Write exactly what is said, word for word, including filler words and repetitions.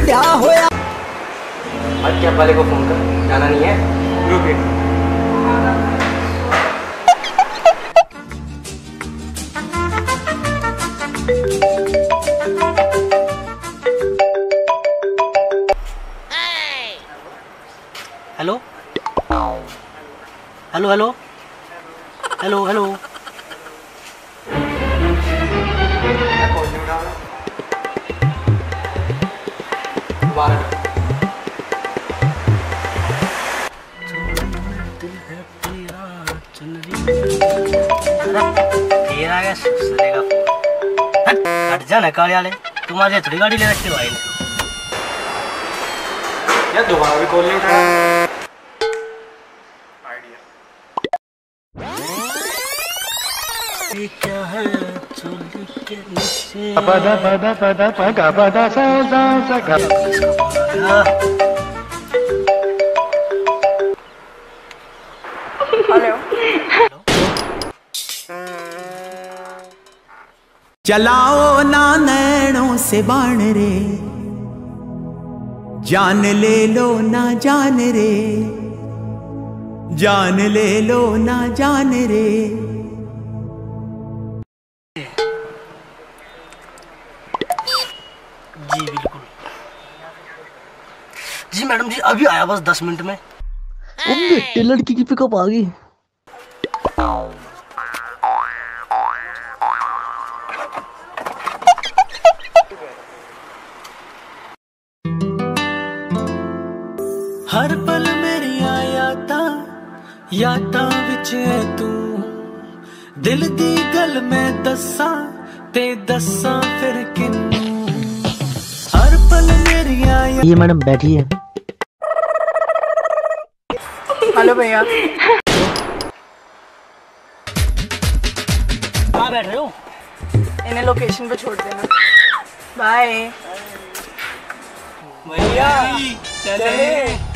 क्या होया। आज क्या वाले को फोन कर, जाना नहीं है। रुके। Hello hello hello hello hello तेरा क्या ससुरे का फोन। हट जा ना काले वाले, तुम्हारे थोड़ी गाड़ी ले रखी भाई ने। यार दोबारा भी कॉल नहीं उठाया। क्या है चोली के नीचे पदा पदा पदा पगा पदा सा सा सा गा। हेलो चलाओ ना नैनों से बाण रे, जान ले लो ना जान रे, जान ले लो ना जान रे। जी बिल्कुल जी मैडम जी, अभी आया बस दस मिनट में। ओ बेटे लड़की की पिकअप आ गई। हर पल मेरिया यादां यादां विच है तू, दिल दी गल मैं दस्सां ते दस्सां फिर किन्नू। हर पल मेरिया ये मैडम बैठी है। हेलो भैया, कहाँ बैठ रहे हो? इन्हें लोकेशन पे छोड़ देना। बाय भैया चले।